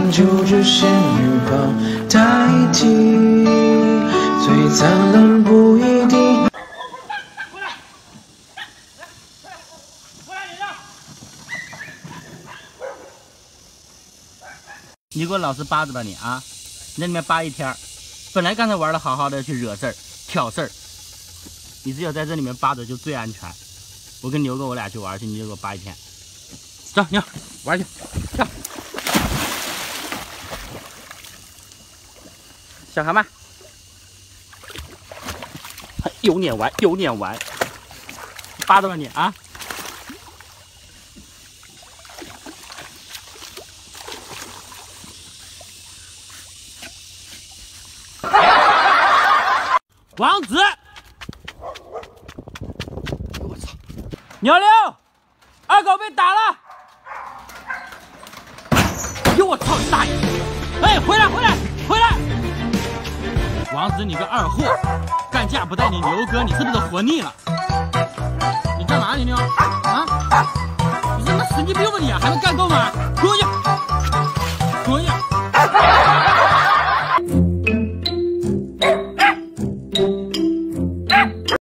就只仙女棒代替，最灿烂不一定。 你给我老实扒着吧你啊！你在里面扒一天，本来刚才玩的好好的，去惹事儿、挑事儿，你只有在这里面扒着就最安全。我跟牛哥我俩去玩去，你就给我扒一天。走，牛玩去，跳。小蛤蟆，有撵完，有撵完，扒着吧你啊！王子，我操！牛六，二狗被打了！哟，我操你大爷！哎，回来，回来，回来！王子，你个二货，干架不带你牛哥，你是不是活腻了？你干嘛，牛牛？啊？你他妈神经病吧你？还没干够吗？滚下！滚下！